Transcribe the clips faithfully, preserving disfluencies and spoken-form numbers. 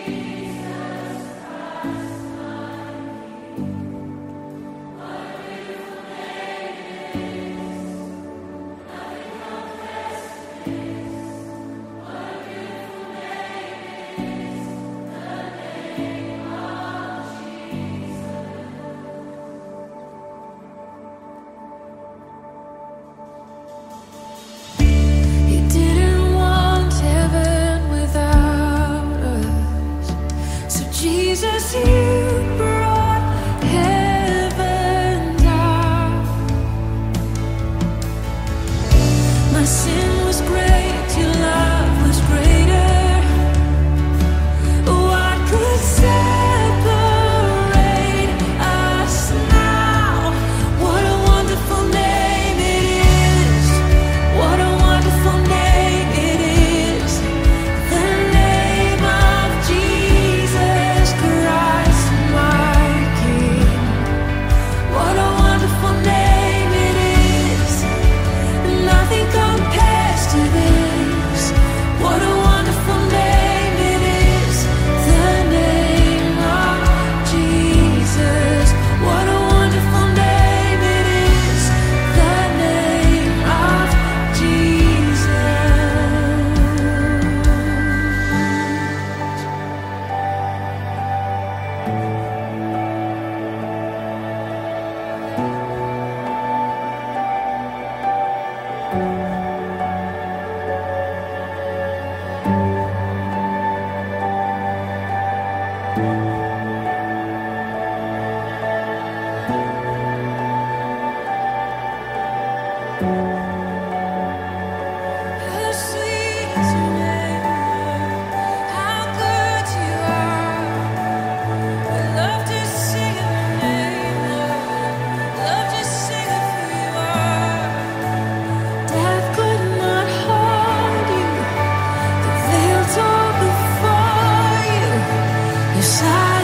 Jesus, you brought heaven down. My sin was great, your love was greater. What could separate us now? What a wonderful name it is. What a wonderful name it is. The name of Jesus Christ, my King. What a wonderful name it is. Nothing compares to this. What a wonderful name it is. The name of Jesus. What a wonderful name it is. The name of Jesus. How sweet is your name, how good you are. We love to sing of your name, Lord. Love to sing of who you are. Death could not hold you. The veil tore before you. Your side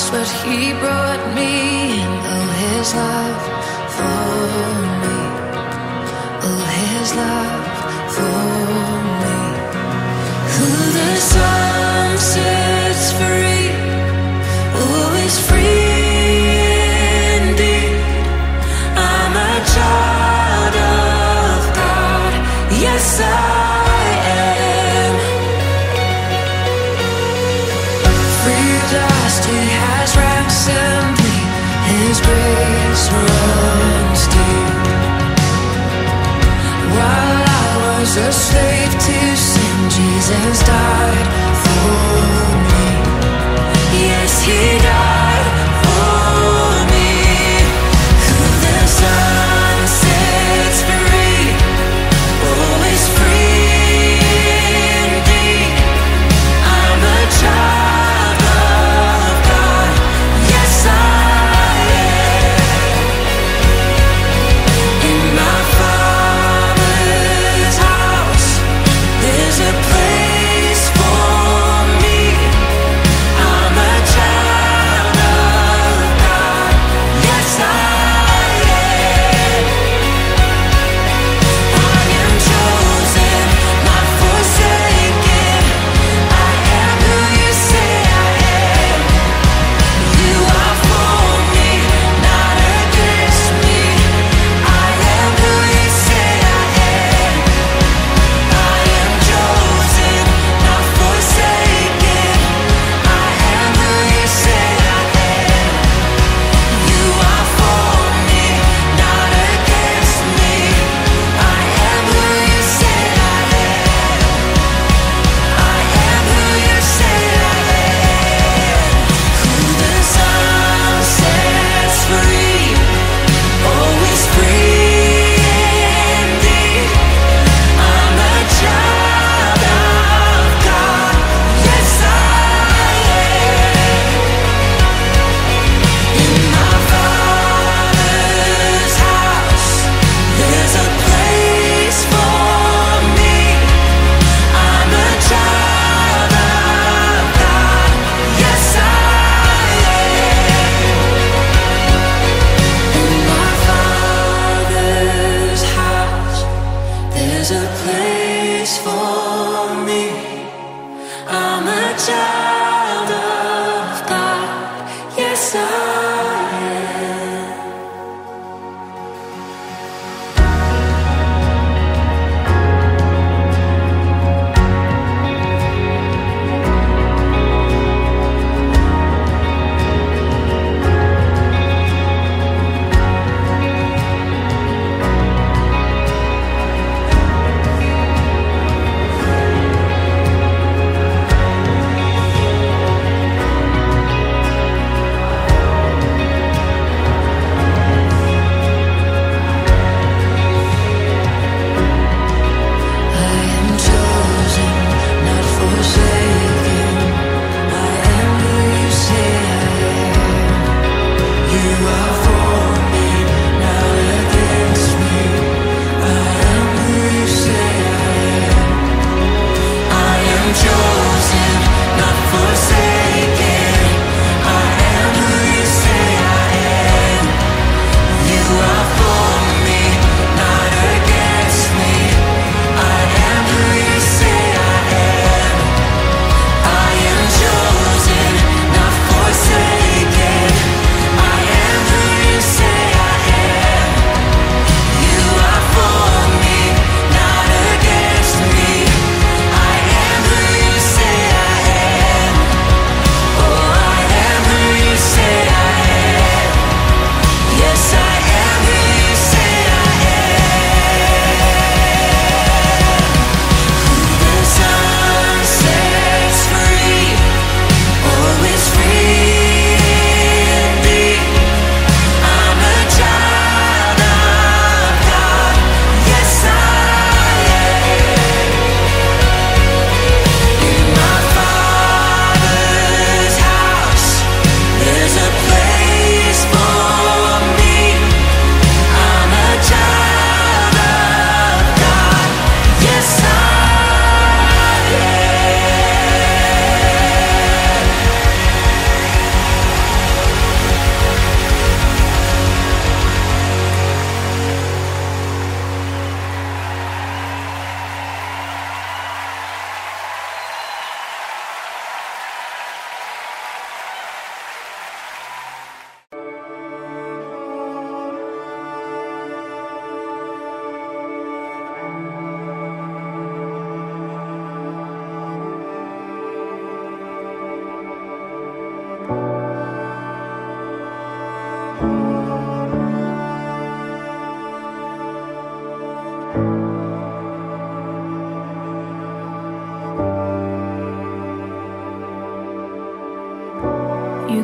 but he brought me in. Oh, his love for me. Oh, his love for me. Who the Son sets free, oh, is free indeed. I'm a child of God, yes I am. Free at last, he has ransomed me, his grace runs deep. While I was a slave to sin, Jesus died for me. Yes, he died for me. Who the Son sets free, oh, is free indeed. I'm a child of God, yes I am. In my Father's house, there's a place for me.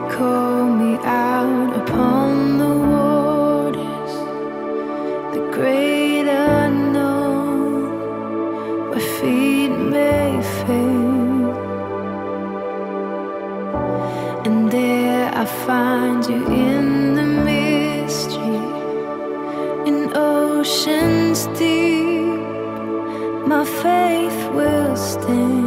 call me out upon the waters, the great unknown, where feet may fail. And there I find you in the mystery, in oceans deep, my faith will stand.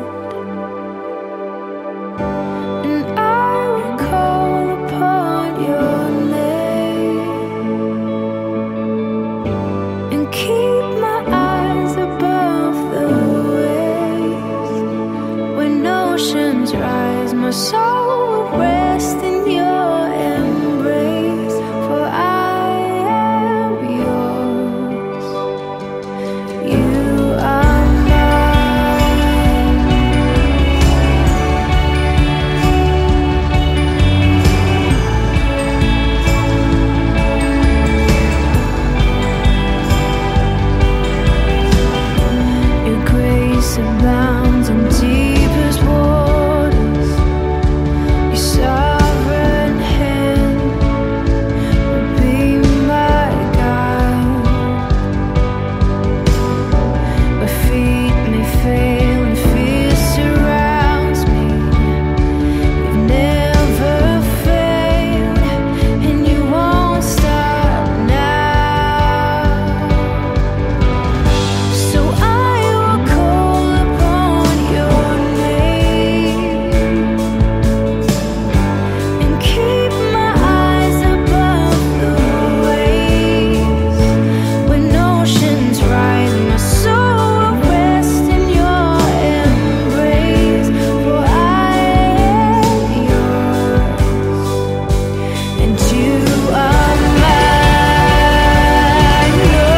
My soul will rest in your embrace, for I am yours. You are mine. Your grace abounds in deepest waters. Sovereign hand will be my guide. My feet may fail and fear surrounds me. You've never failed, and you won't stop now. So I will call upon your name. Keep my eyes above the waves. When oceans rise, my soul will rest in your embrace, for I am yours, and you are mine.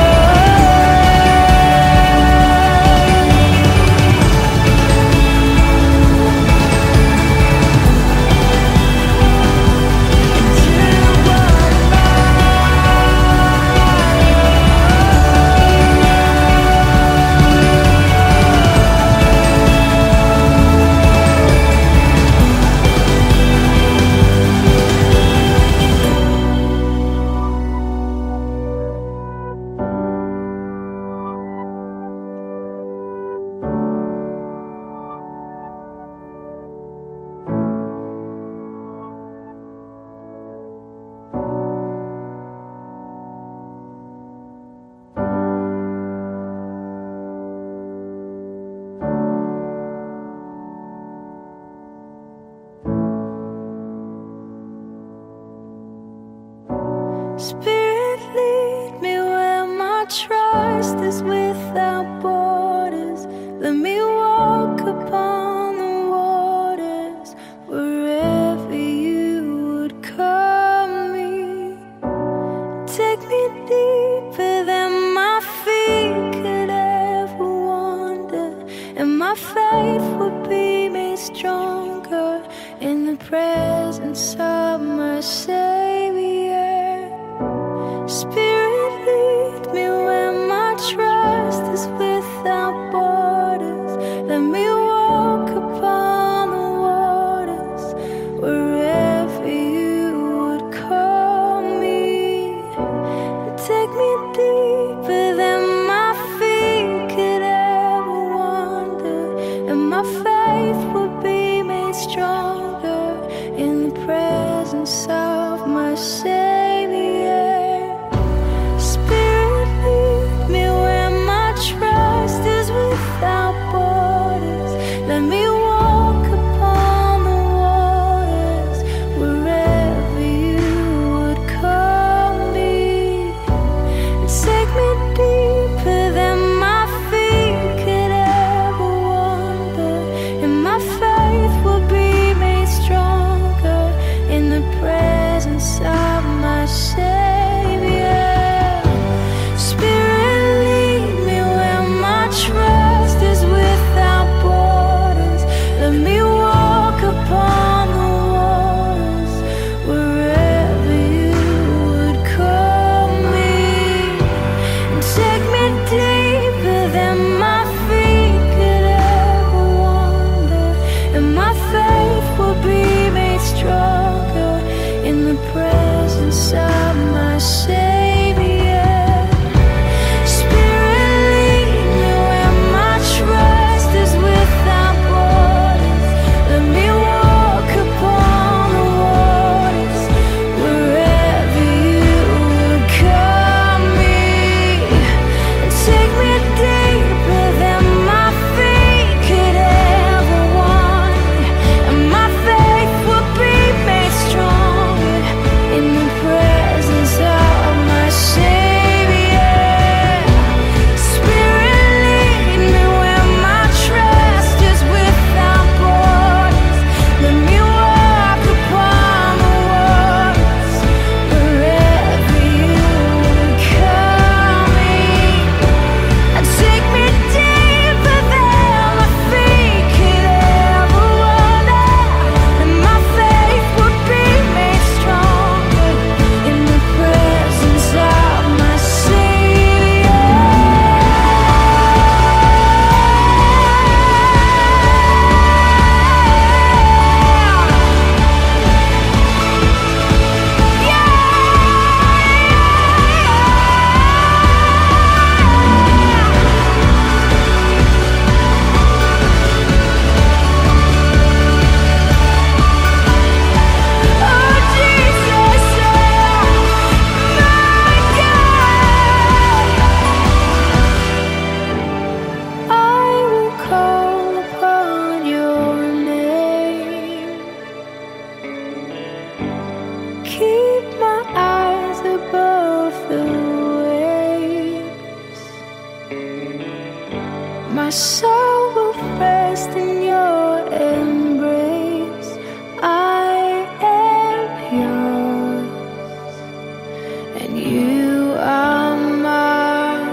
Spirit, lead me where my trust is without borders. Let me walk upon the waters, wherever you would call me. Take me deeper than my feet could ever wander, and my faith will be made stronger in the presence of my Savior. Spirit, lead me where my trust is without borders. Let me walk upon the waters, wherever you would call me. Take me deeper than my feet could ever wander, and my faith will be made stronger in the presence of my Savior. Spirit, lead me where my trust is without borders. Let me walk upon the waters, soul will rest in your embrace. I am yours, and you are mine.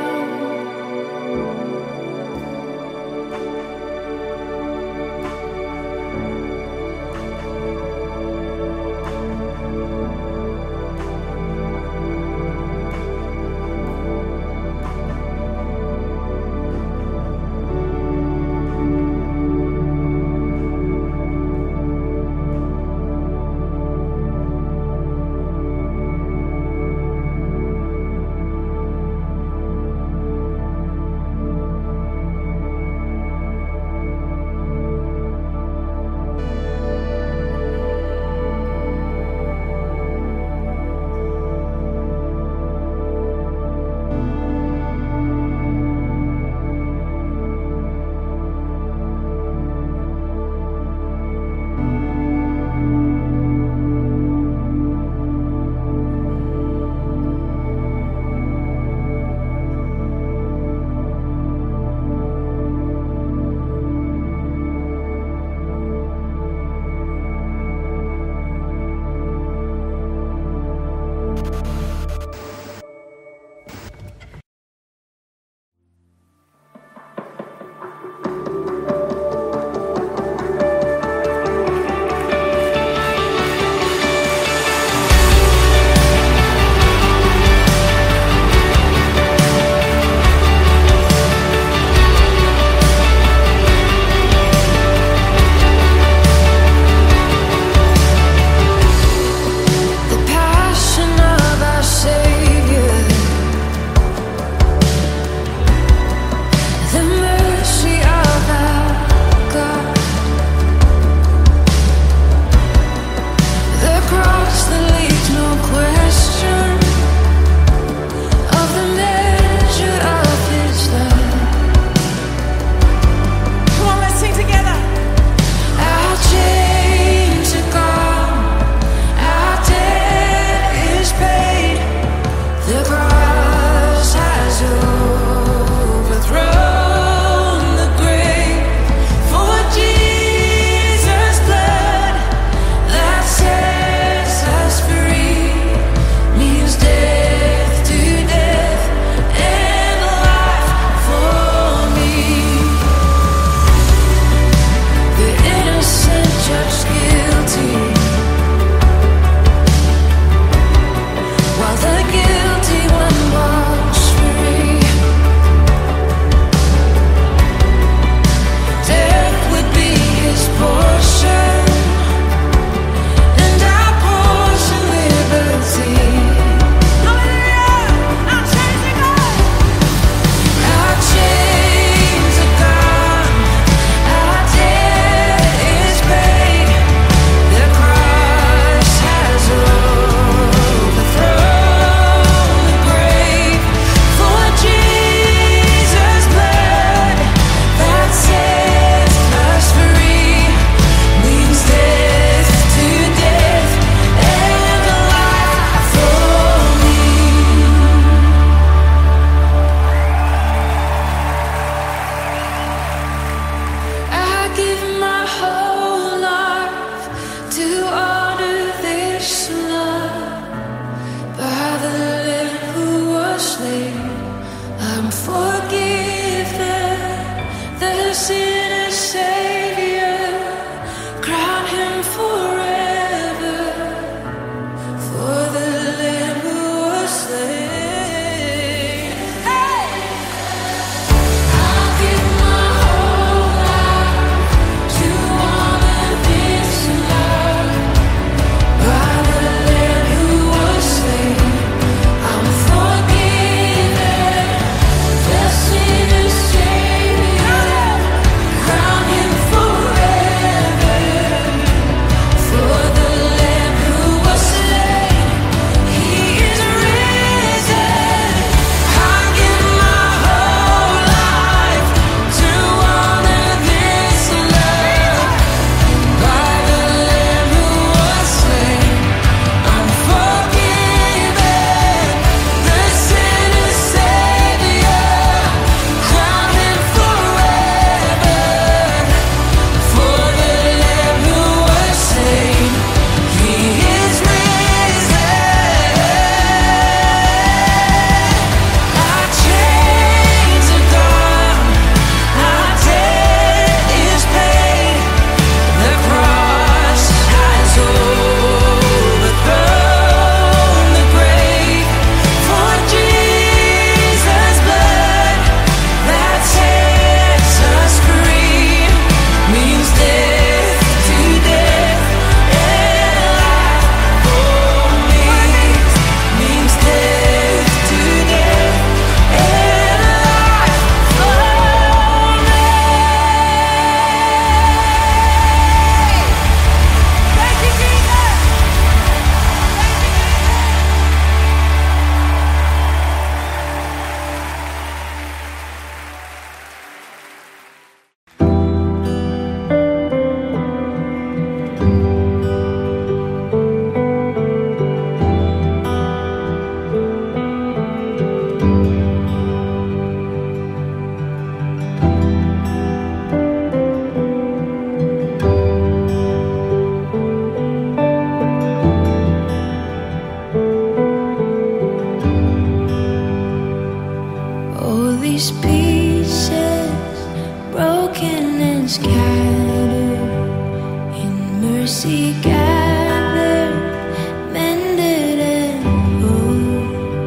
gathered, mended and whole,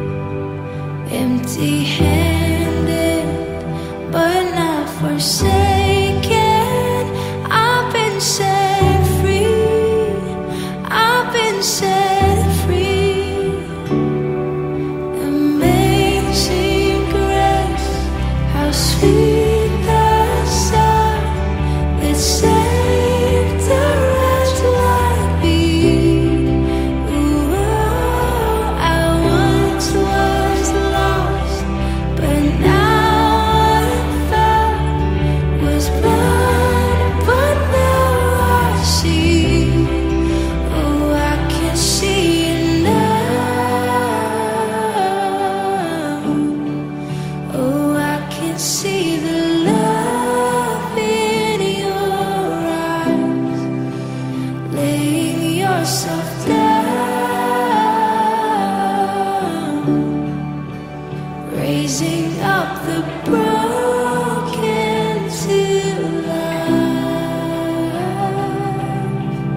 empty-handed, but not forsaken. I've been set free. I've been set free. Amazing grace, how sweet the sound that saved a wretch like me. Ooh, I once was lost, but now I'm found. Was blind, but now I see. Oh, I can see it now. Oh, I can see the love in your eyes, laying yourself down, raising up the broken to life.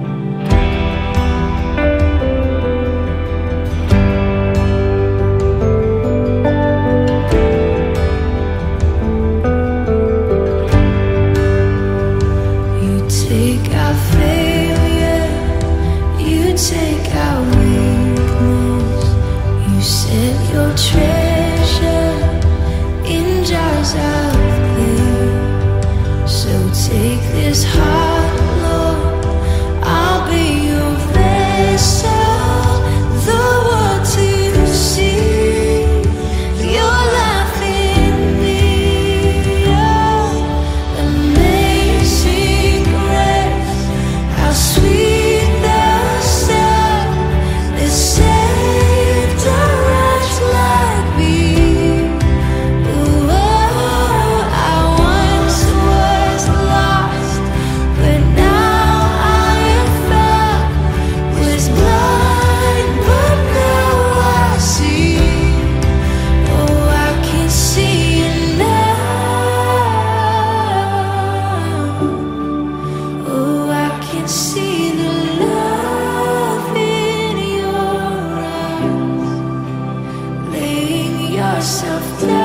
You take our failure, you take our weakness, you set your treasure in jars of clay. So take this heart, Lord, I'll be your vessel, the world to see your life in me. Oh, amazing grace, how sweet the sound that saved a wretch like me. Ooh, I once was lost, but now I am found. Was blind, but now I see. Oh, I can see it now. Oh, I can see the love in your eyes, laying yourself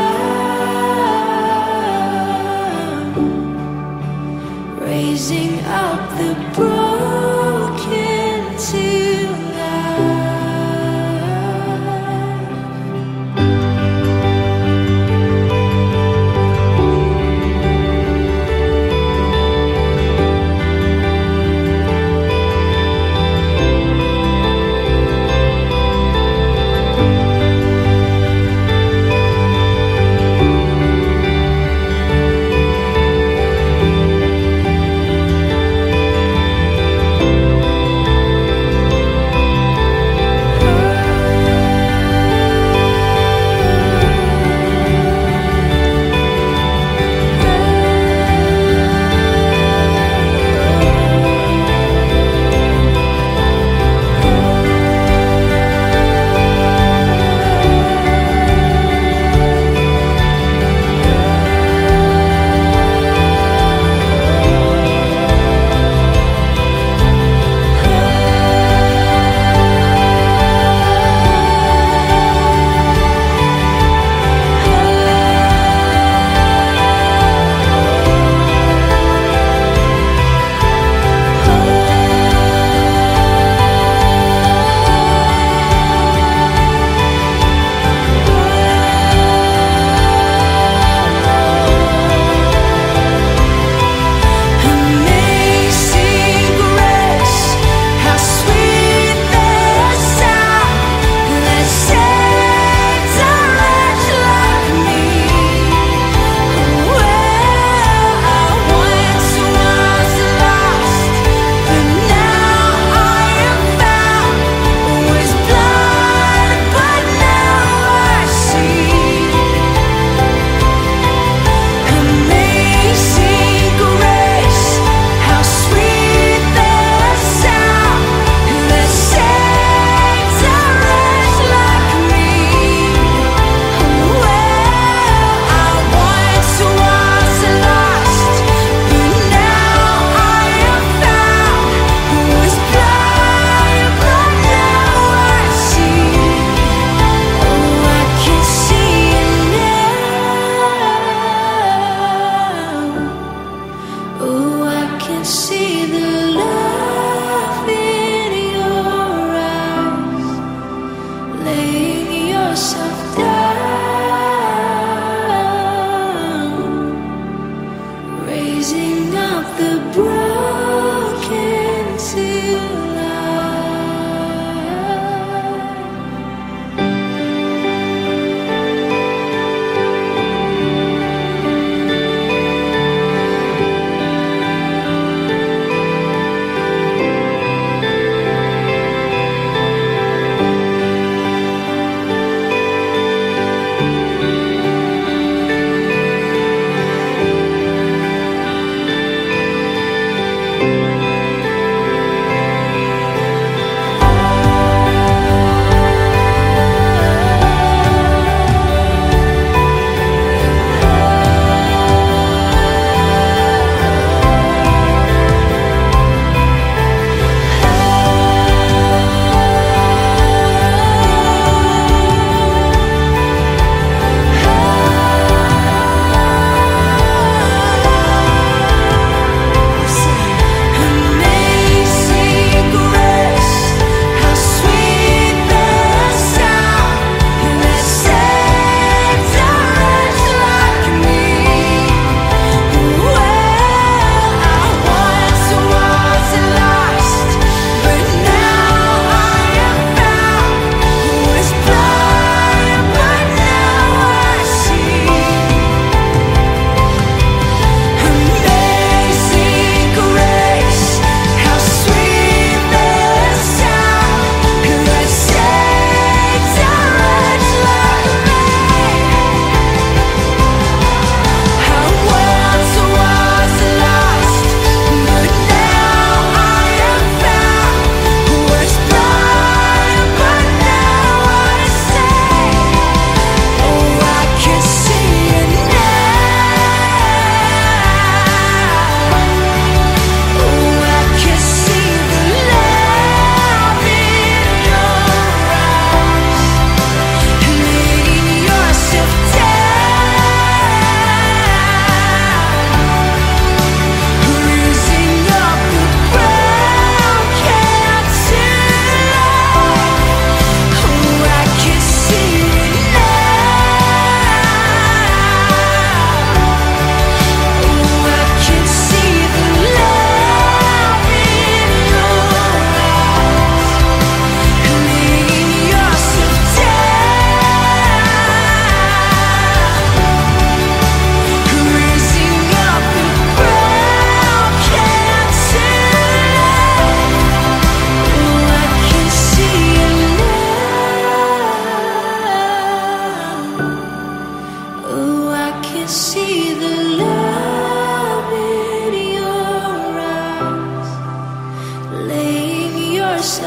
down, raising up the broken to life.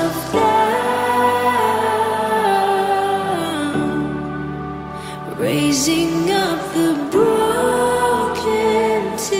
yourself down, raising up the broken to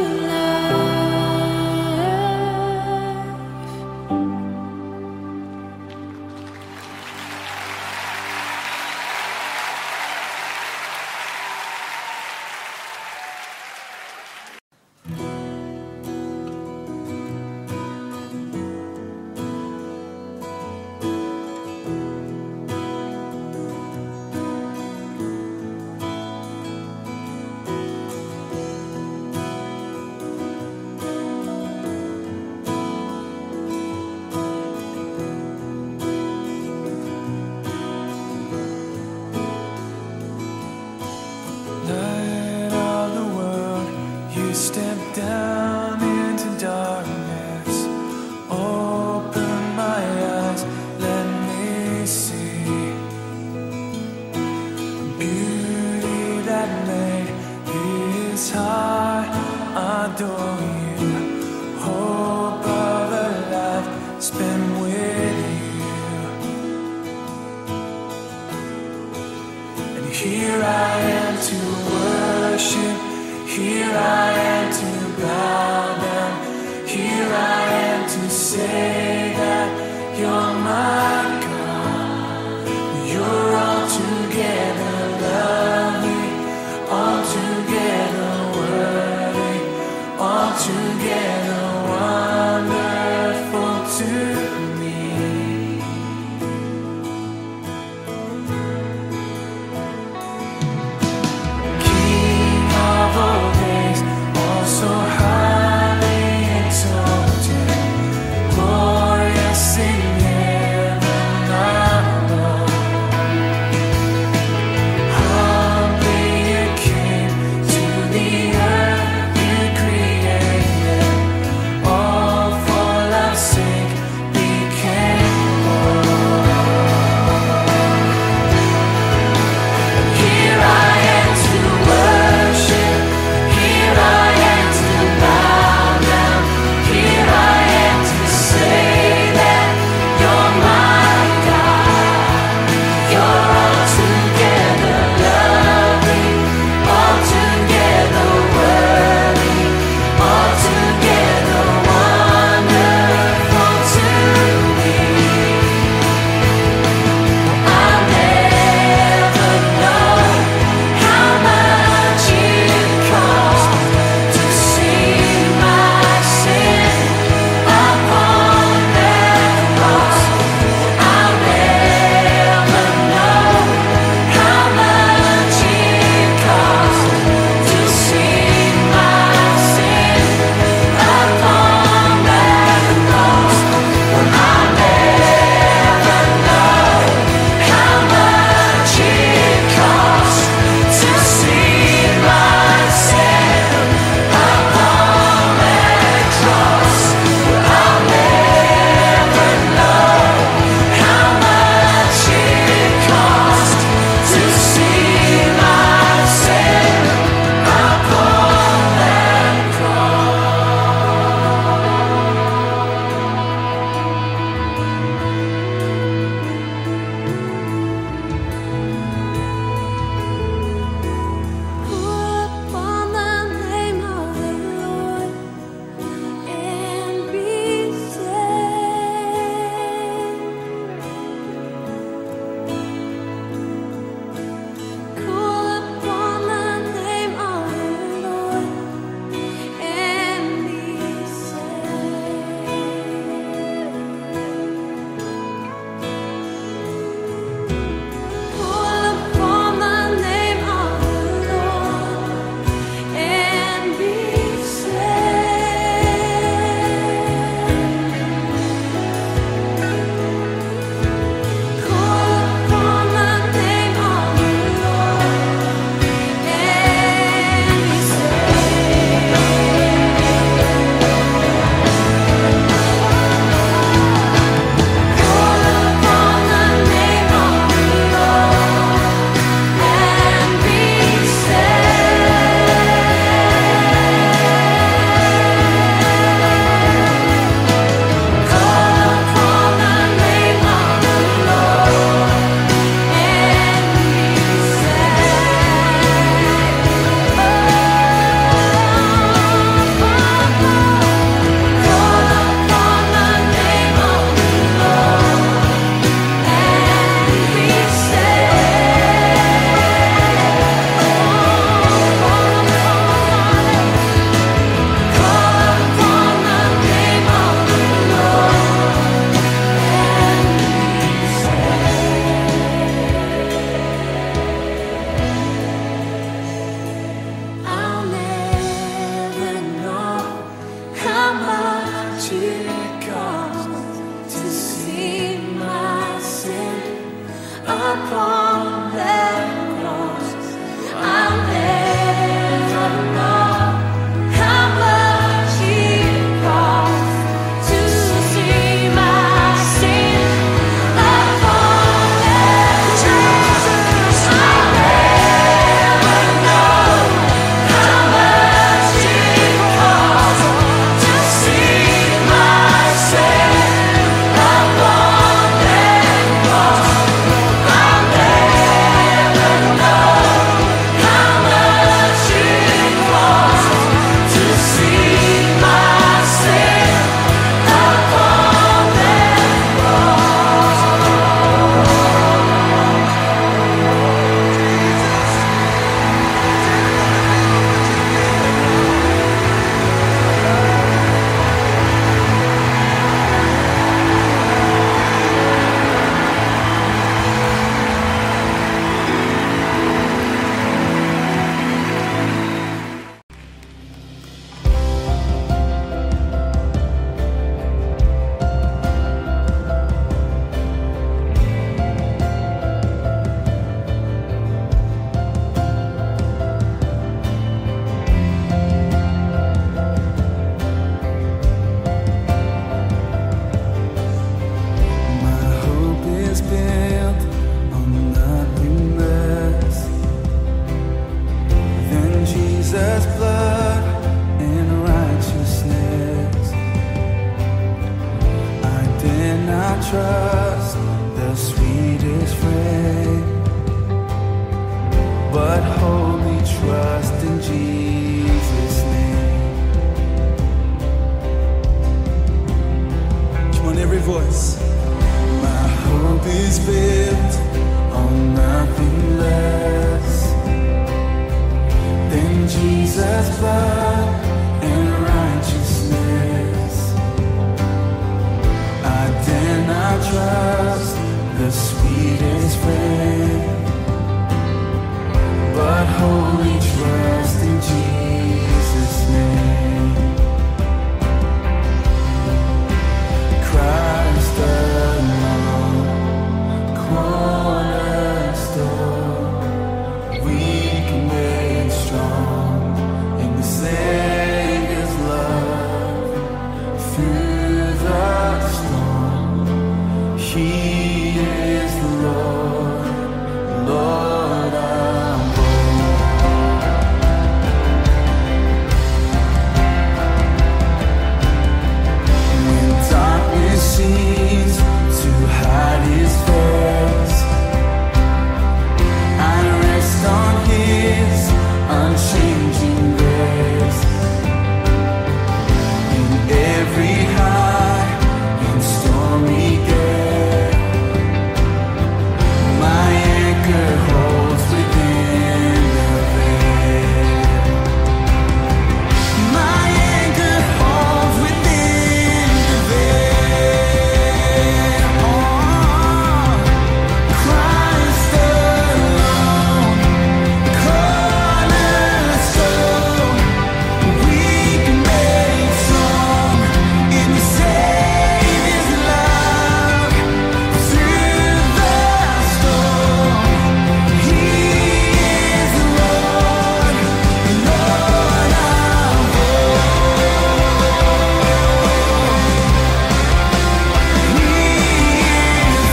Here I am to worship, here I am to bow down, here I am to say that you're my God. You're altogether lovely, altogether worthy, altogether wonderful to me. trust the sweetest friend, but wholly trust in Jesus' name. Come on, every voice. My hope is built on nothing less than Jesus' blood and righteousness. I dare not trust the sweetest friend, but wholly trust in Jesus' name. Christ alone, cornerstone, weak made strong in the Savior's love. Through the storm, He is the Lord, Lord I'm born. When darkness seems to hide His face, I rest on His unchanging grace. In every high and stormy gale, my anchor holds within the veil. My anchor holds within the veil. Oh, Christ alone, cornerstone, weak made strong in the Savior's love. Through the storm, He is the Lord, Lord I'm He is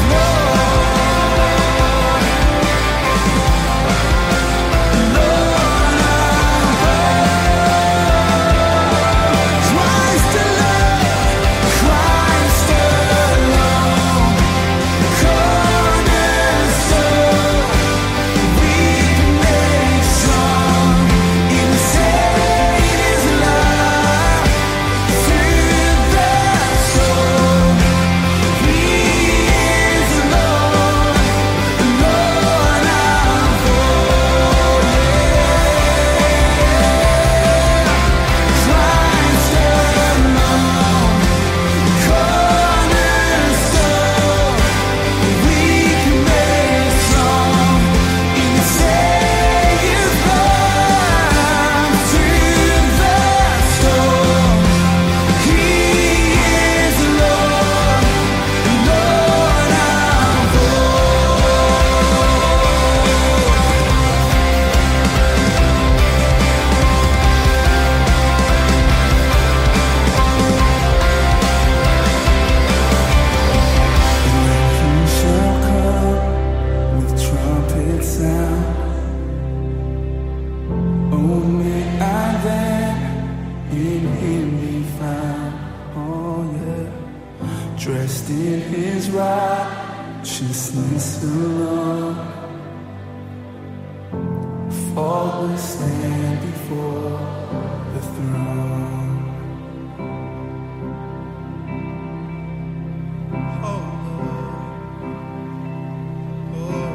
Lord, Lord Christ alone, Christ alone, cornerstone, weak made strong in the Savior's love. Through the storm, He is Lord, Lord I'm Christ alone, cornerstone, weak made strong in the Savior's love. Through the storm, He is Lord, Lord I'm He shall come with trumpet sound. Oh, may I then in Him be found. Oh, yeah. Dressed in His righteousness alone, faultless stand before the throne. Oh, Lord.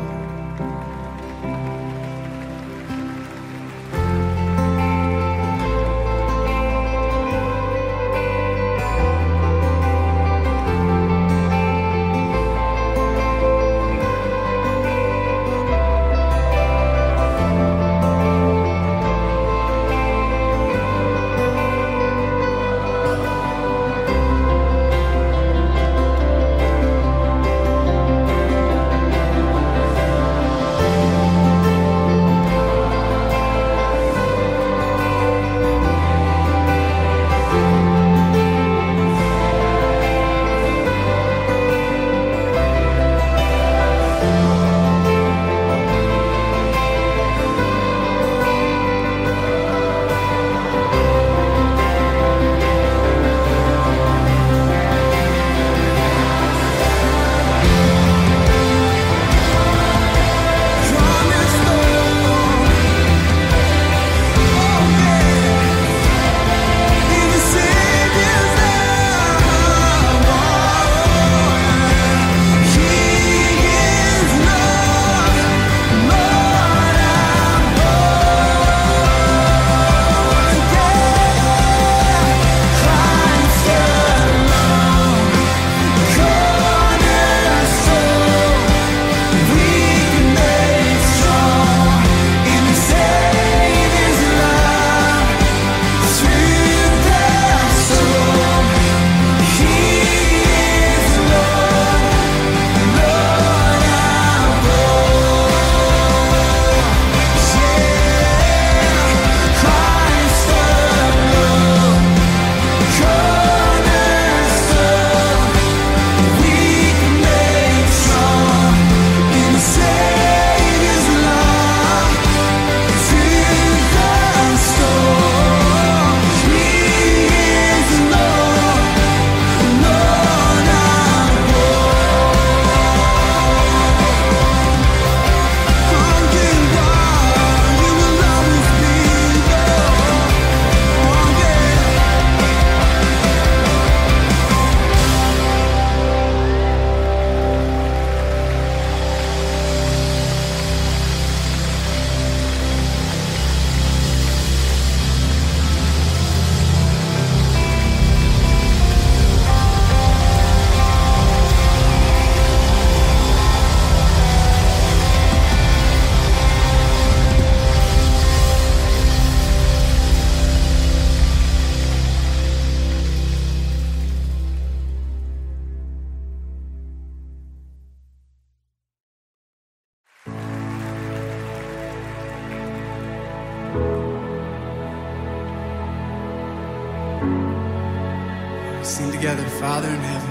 Sing together, Father in heaven.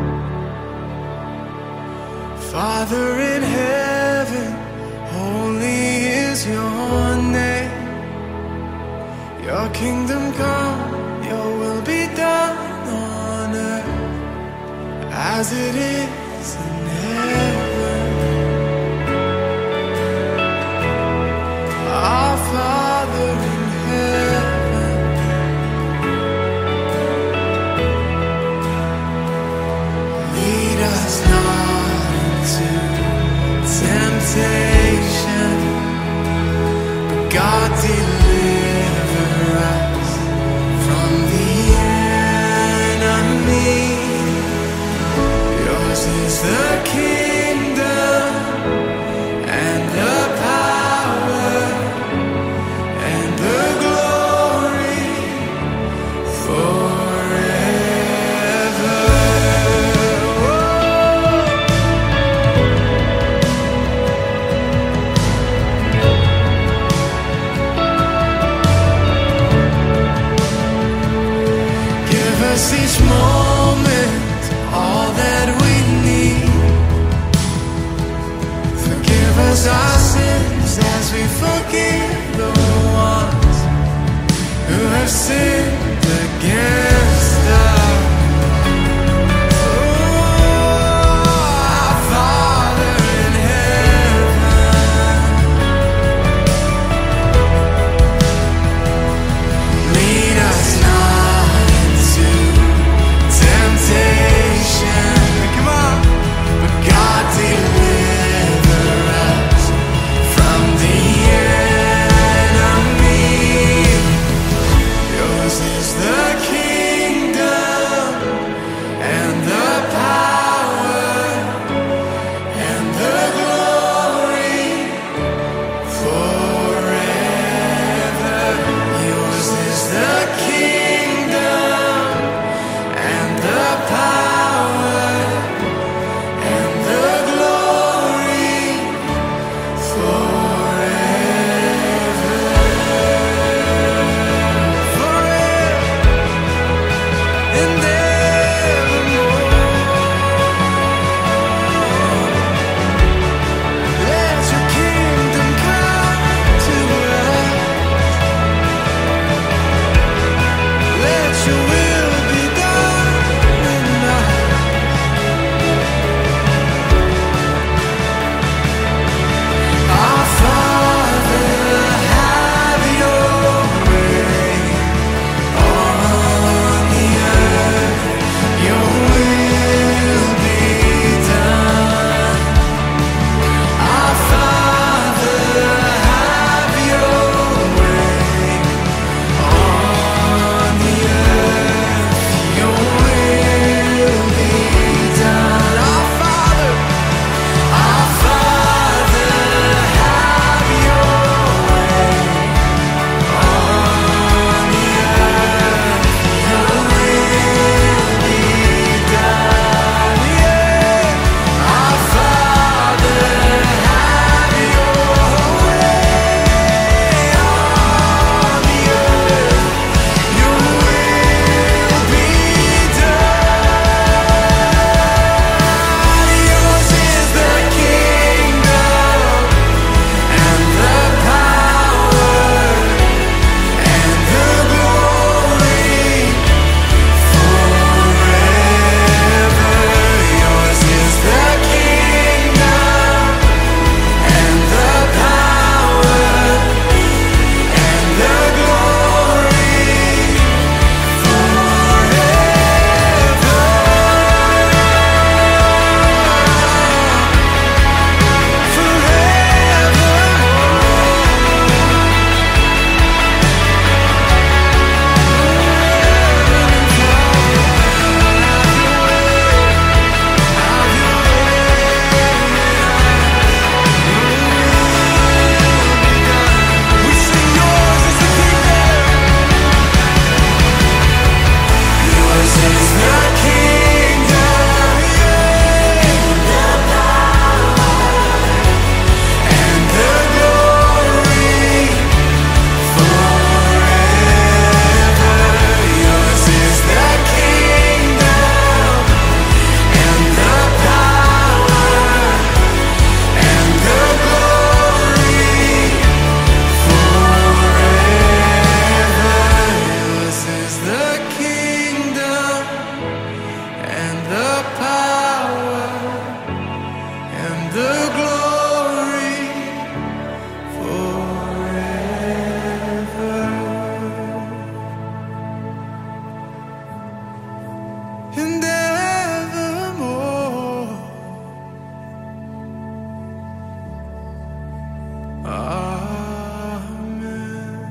Father in heaven, holy is your name. Your kingdom come, your will be done on earth as it is in heaven. Our Father in heaven, lead us not into temptation, but God deliver us from the enemy. Yours is the kingdom and the power and the glory forever. Give us each moment all that we need. Forgive us our sins as we forgive the ones who have sinned against us. Oh, our Father in heaven, lead us not into temptation, come on, but God deliver us from the enemy. Yours the glory forever and evermore. Amen.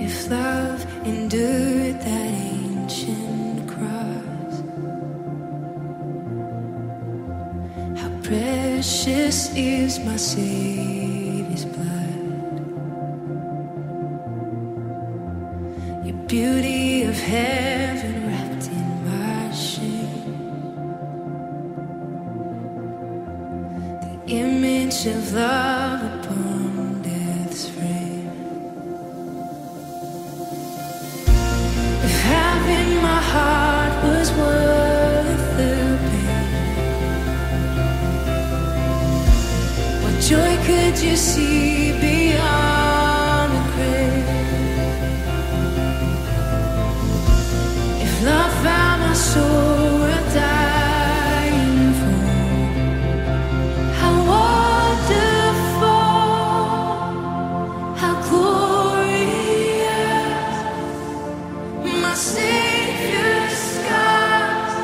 if love endured that ancient cross, how precious is my Savior's blood. Your beauty of heaven wrapped in my shame, the image of love upon death's frame. If having my heart was worth the pain, what joy could you see beyond the grave? If love found my soul worth dying for, how wonderful, how glorious, my Savior's scars,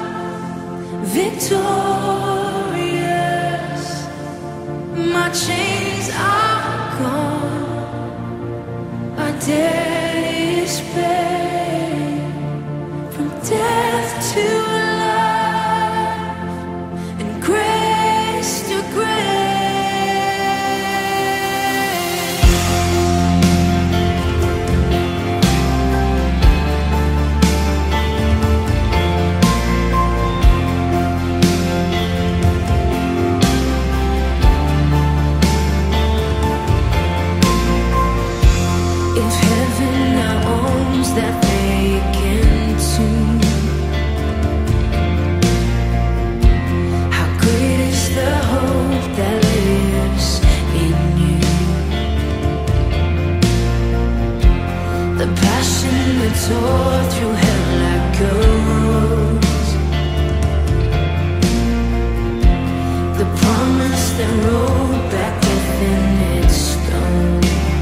victorious, my chains are gone, my debt is paid, from death to life, and grace to grace. If heaven now owns that vacant tomb, how great is the hope that lives in you? The passion that tore through hell like gold, the promise that rolled back within its stone.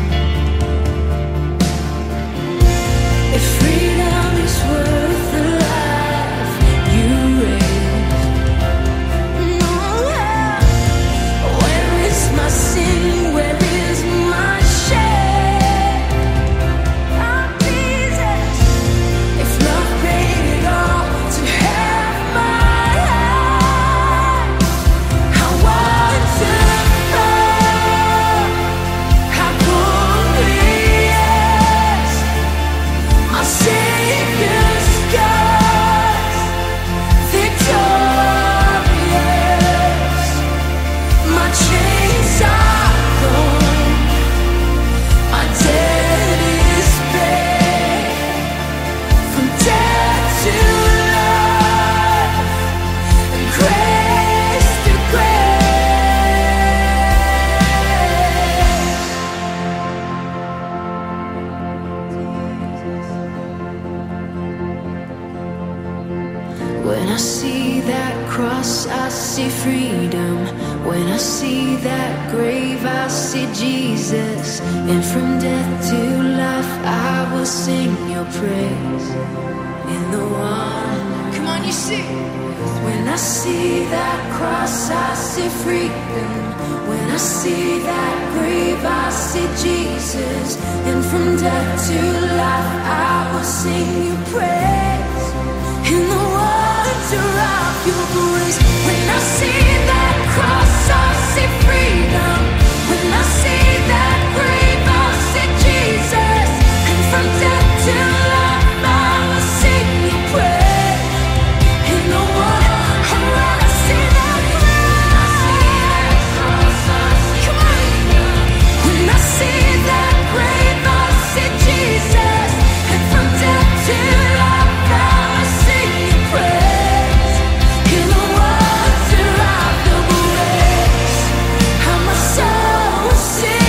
If freedom is worth the life you raised, where is my sin? Where is my shame? Oh, Jesus, if love paid it all to have my life, how wonderful, how glorious, my Savior's scars, victorious, my chains are gone, my debt is paid, from death to life, and grace to grace. When I see that cross, I see freedom. When I see that grave, I see Jesus. And from death to life, I will sing your praise. In the one, come on, you see. When I see that cross, I see freedom. When I see that grave, I see Jesus. And from death to life, I will sing your praise. In the wonder of your grace. When I see that cross, I see freedom. When I see that grave, I see Jesus. And from death to life, I will sing your praise. In the wonder, when I see that cross, come on. When I see that grave, I see Jesus. And from death to life, I will sing your praise. In the wonder of your grace, how my soul will sing.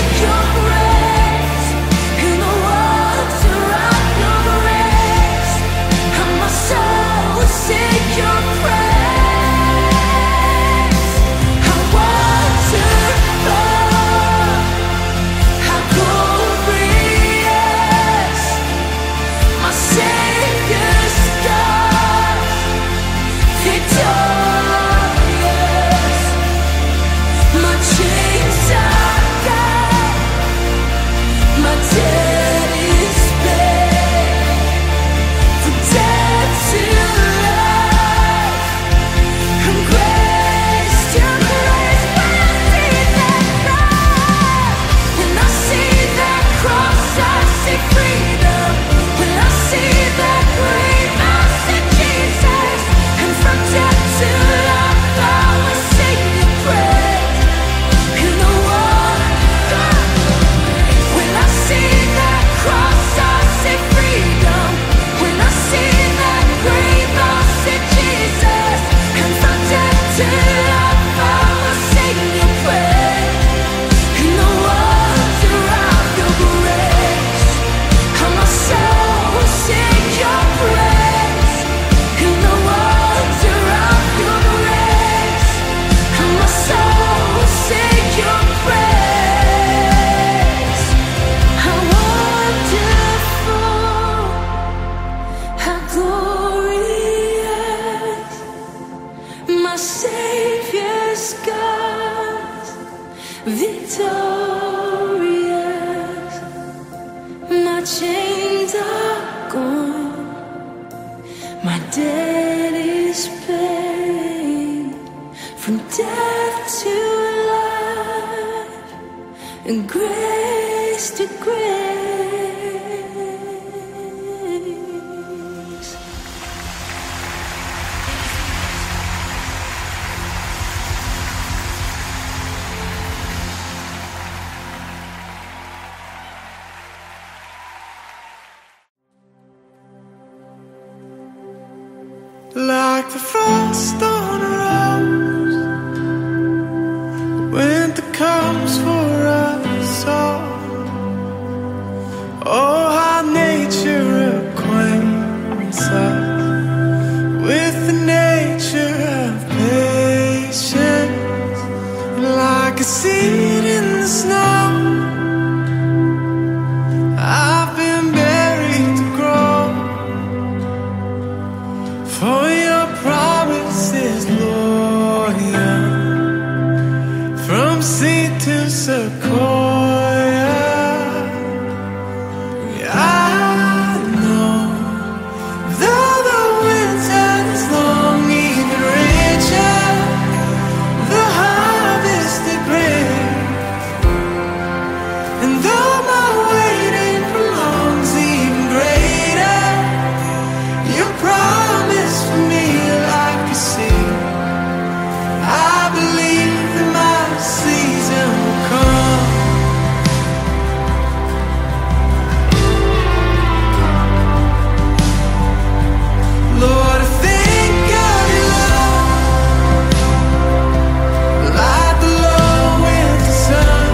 dead is bearing from death to life and grace to grace. Like the frost on a rose, winter comes for us all. Oh, how nature acquaints us with the nature of patience. Like a seed in the snow, I've been buried to grow. For your promise is loyal, from seed to sequoia. Yeah, I know, though the winter is long, even richer the harvest it brings. And though my waiting prolongs, even greater your promise for me, like a seed. I believe that my season will come. Lord, I think of your love, like the low winter sun.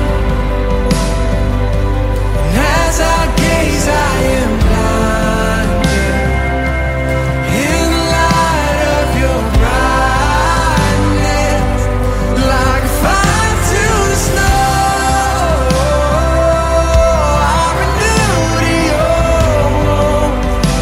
And as I gaze, I am blinded in the light of your brightness, like a fire to the snow. I'm renewed to your warmth.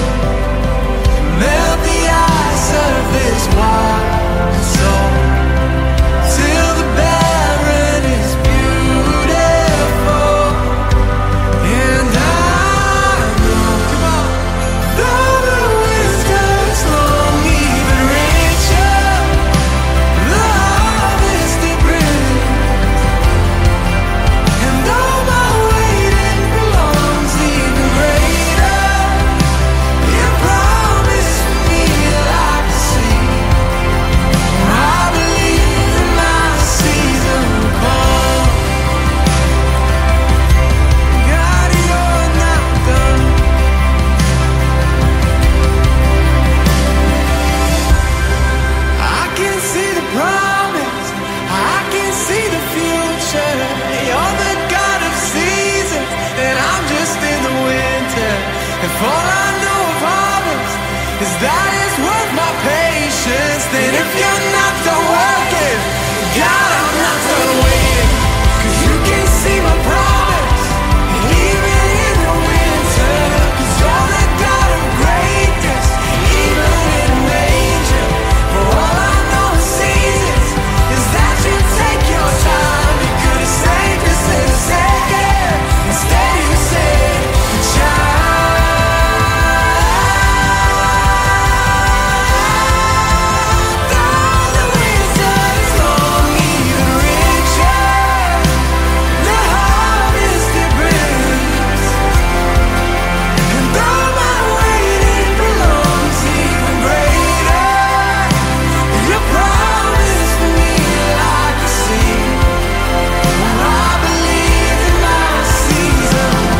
Melt the ice of this wild soul till the barren is beautiful. And I know, come on, though the winter is long, even richer the harvest it brings. And though my waiting prolongs, even greater your promise for me, like a seed. I believe that my season will come. God, you're not done. I can see the promise, I can see the future. You're the God of seasons, and I'm just in the winter. If all I know of harvest is that it's worth my patience, then if you're not done working, God, I'm not done waiting. 'Cause you can see my promise, even in the winter. 'Cause you're the God of greatness, even in danger. For all I know of seasons is that you take your time. You could have saved us in a second. Instead you said, child, though the winter is long, even richer the harvest it brings. And though my waiting prolongs, even greater your promise for me, like a seed. I believe that my season will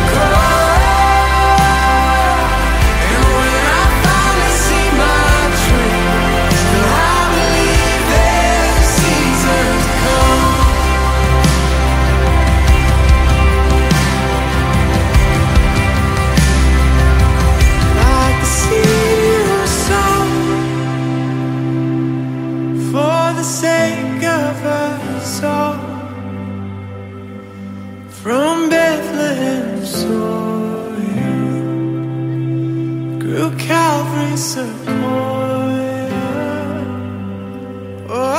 come. And when I finally see my tree, still I believe there's a season to come. Like the seed you sown for the sake of us all, from Bethlehem's soil grew Calvary's sequoia. Oh.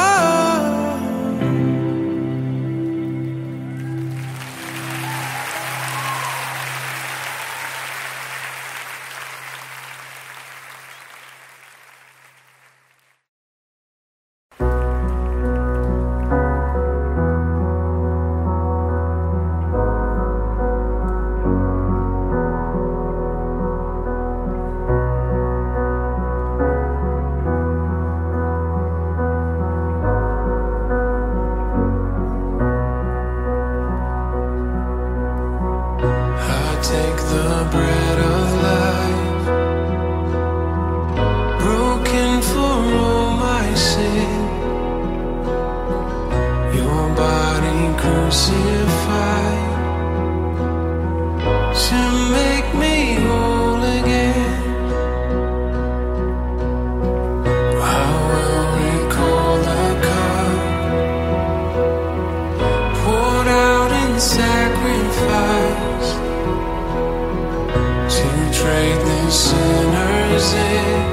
present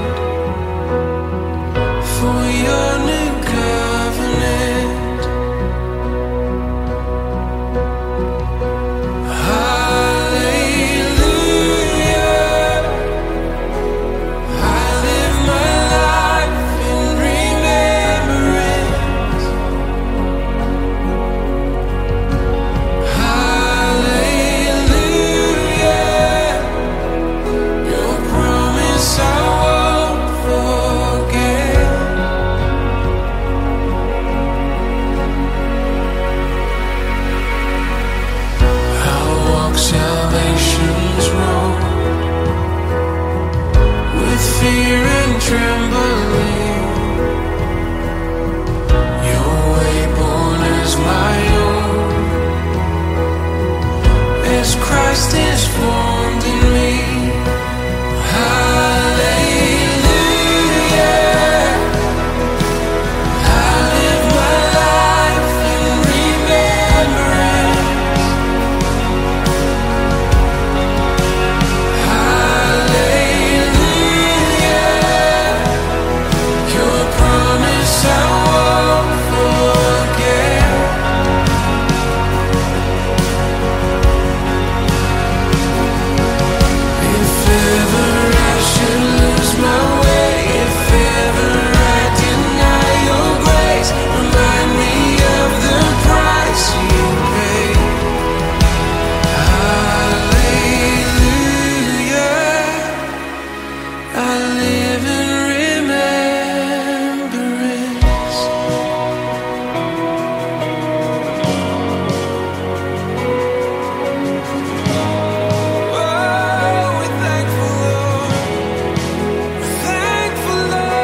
for your new covenant. Hallelujah. I live my life in remembrance. Hallelujah. Your promise I won't forget. I'll walk salvation's road with fear and trembling. Your way born as my own, as Christ is formed in me. Hallelujah. I live my life in remembrance. Hallelujah. Your promise I won't forget. If ever I should lose my way, if ever I deny your grace, remind me of the price you paid. Hallelujah. I live in remembrance. Oh, we're thankful, Lord. We're thankful,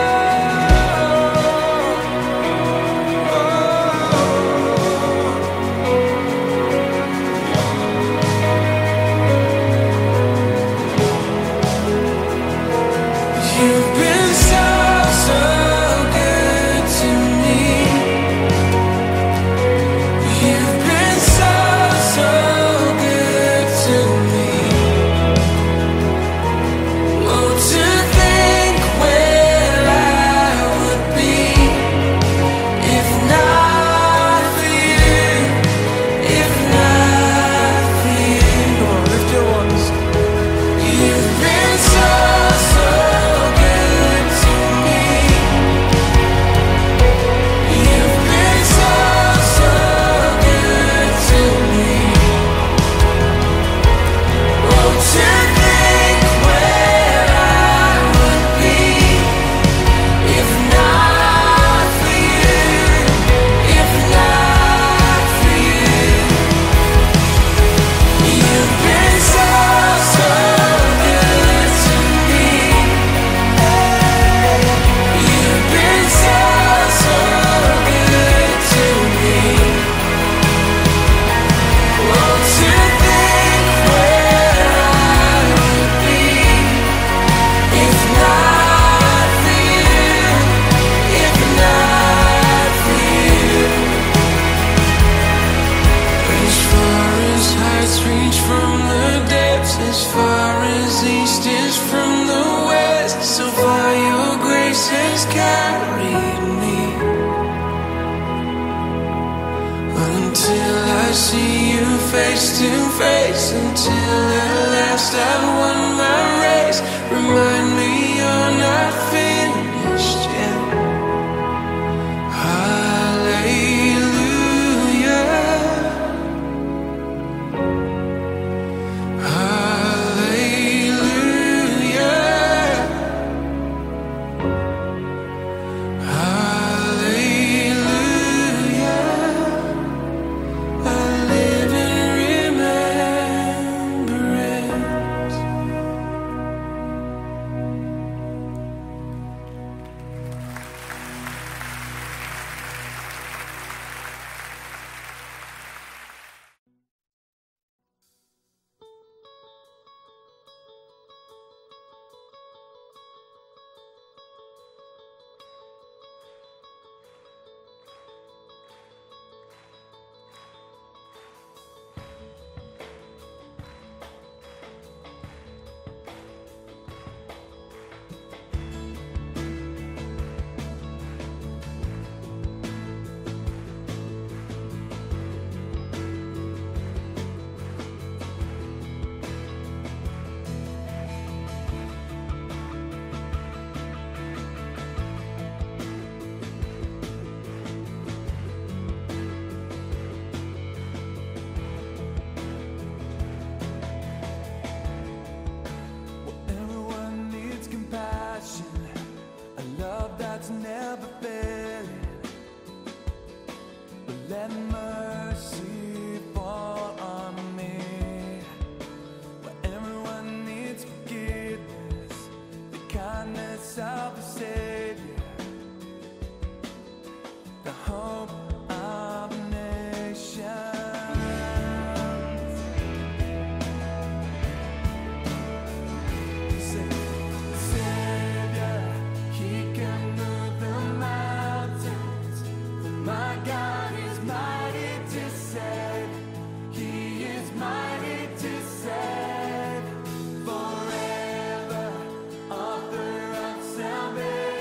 Lord. You've been so, so good to me. You've been so, so good to me. Oh, to think where I would be if not for you, if not for you. Come on, lift your voice. You've been so, so good to me. You've been so, so good to me. Oh, to think where I would be if not for you, if not for you. You've been so, so good to me. You've been so, so good to me. Oh, to think where I would be if not for you, if not for you. As far as heights reach from the depths, as far as east is from the west, so far your grace has carried me. Until I see you face to face, until at last I've won my race, remind me you're not finished yet. Hallelujah. Hallelujah. Hallelujah. I live in remembrance. kindness of the Savior, the hope of nations. Say, Savior, He can move the mountains. For my God is mighty to save. He is mighty to save. Forever, author of salvation.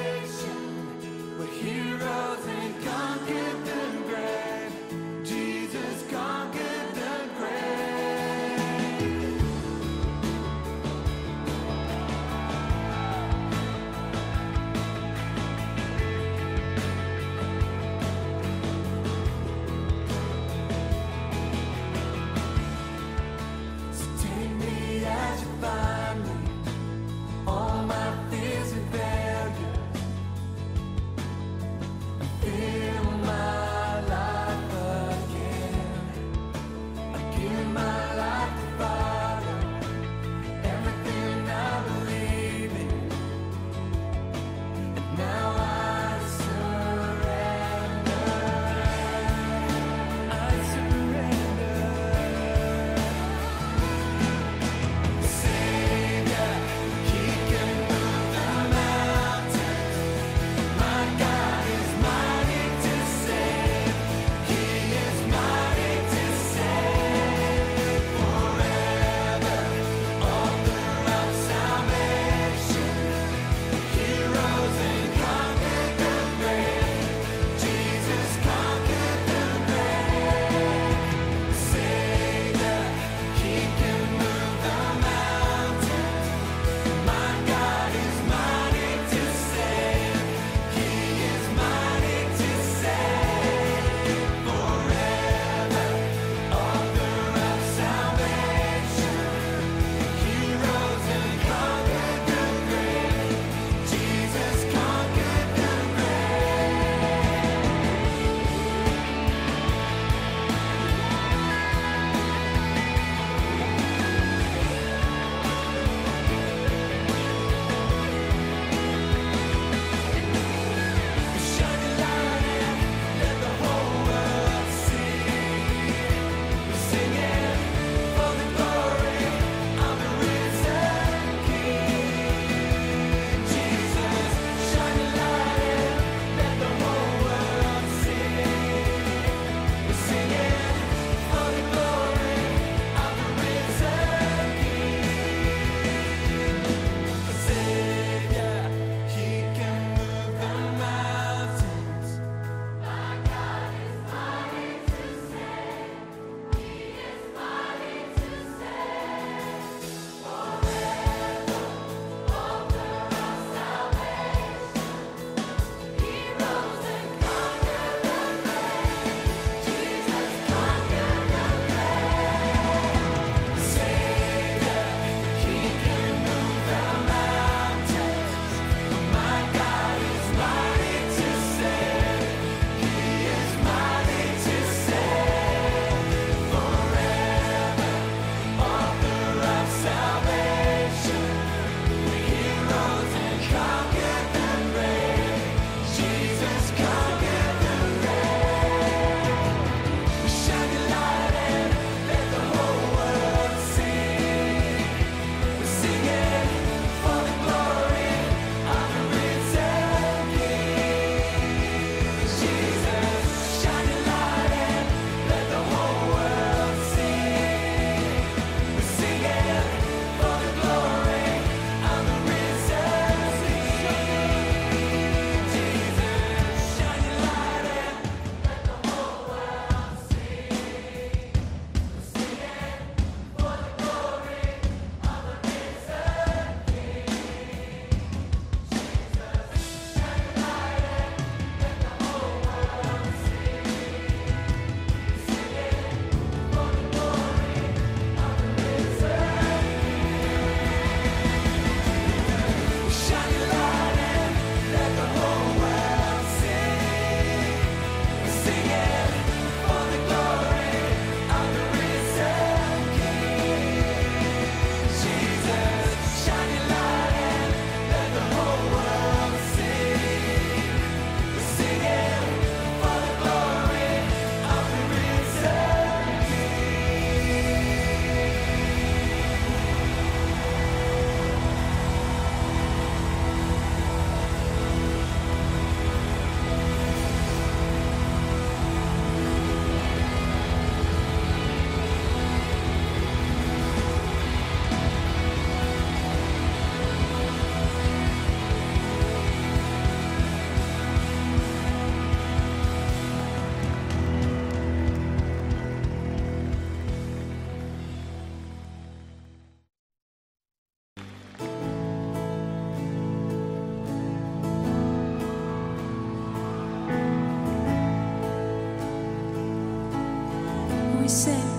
sing.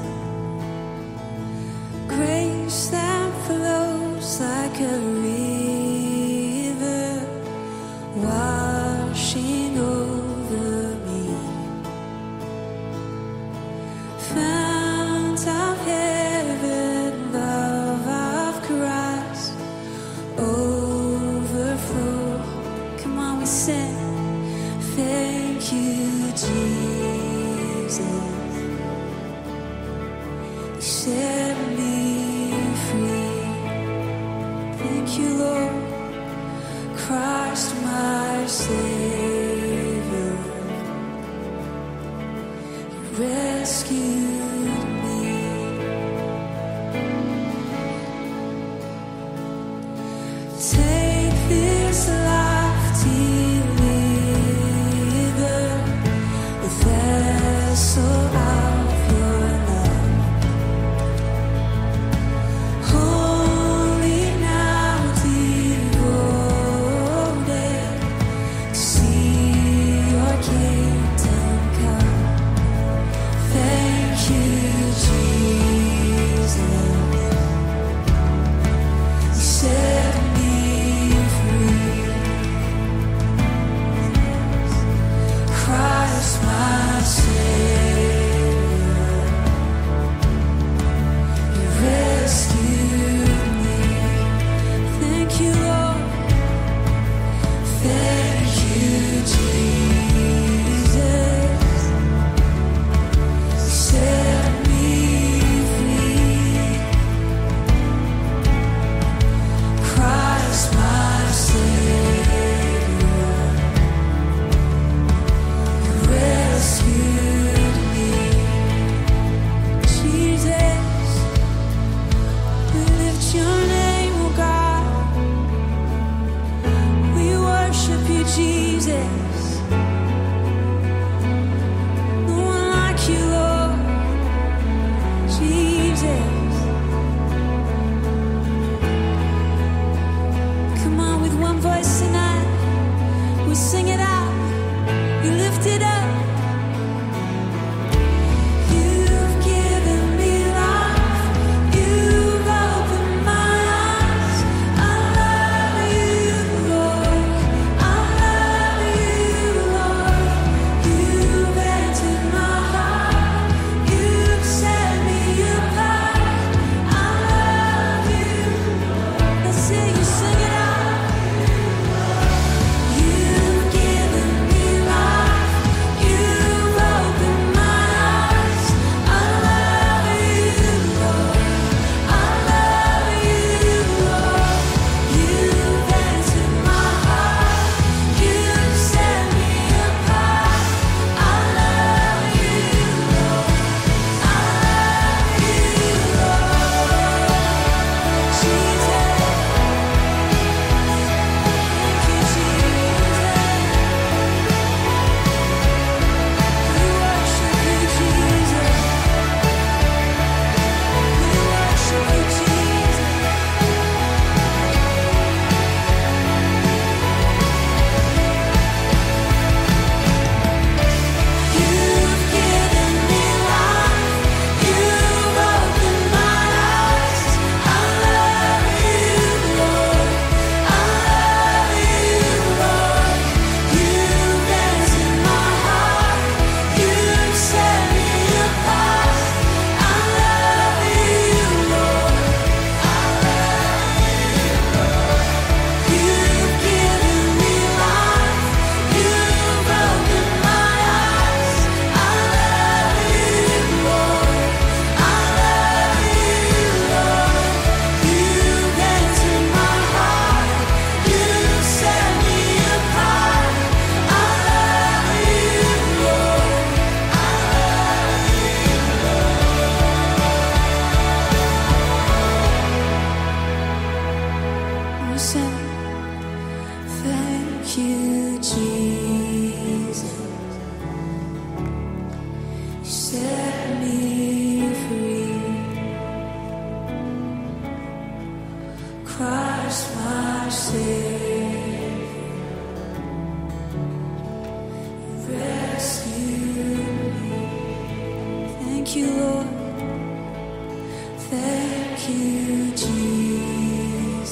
Grace that flows like a river, washing over me. Fount of heaven, love of Christ, overflow. Come on, we sing. Thank you, Jesus. You set me free. Thank you, Lord. Christ, my Savior. You rescued me. Take this life, deliver the vessel of your love. Holy now devoted to see your kingdom come. Thank you, Jesus. You set me free. Christ, my Savior, you rescued me. Thank you, Lord. Thank you, Jesus. You set me free. Christ, my Savior, you rescued me. Jesus, we lift your name, oh God. We worship you, Jesus. No one like you, Lord. Jesus. Come on, with one voice tonight, we sing it out. You lift it up. You've given me life. You've opened my eyes. I love you, Lord. I love you, Lord. You've entered my heart. You've set me apart. I love you. Let's sing, you sing it out. You've given me life. You've opened my eyes. I love you, Lord. I love you, Lord. You've entered my heart. You've set me apart. I love you, Lord. I love you, Lord. Jesus. Thank you, Jesus. We worship you, Jesus. We worship you, Jesus. You've given me life. You've opened my eyes. I love you, Lord. I love you, Lord. You've entered my heart. You've set me apart. I love you, Lord. I love you, Lord. You've given me life. You've opened my eyes. I love you, Lord. I love you, Lord. You've entered my heart. You've set me apart. I love you, Lord. I love you, Lord. We sing. Thank you, Jesus. You set me free. Christ, my Savior, rescue me. Thank you, Lord. you, Jesus.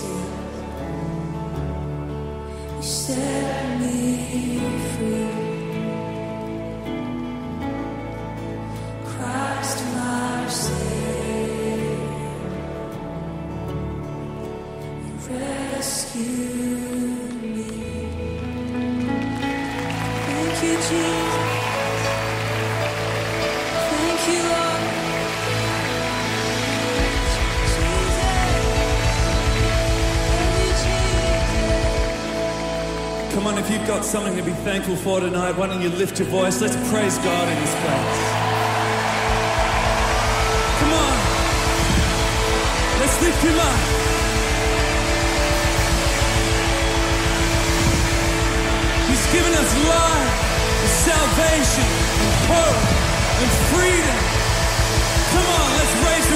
You set me free. Christ, my Savior, rescue me. Thank you, Jesus. Thank you, Lord. Come on, if you've got something to be thankful for tonight, why don't you lift your voice? Let's praise God in this place. Come on. Let's lift him up. He's given us life, and salvation, and hope, and freedom. Come on, let's raise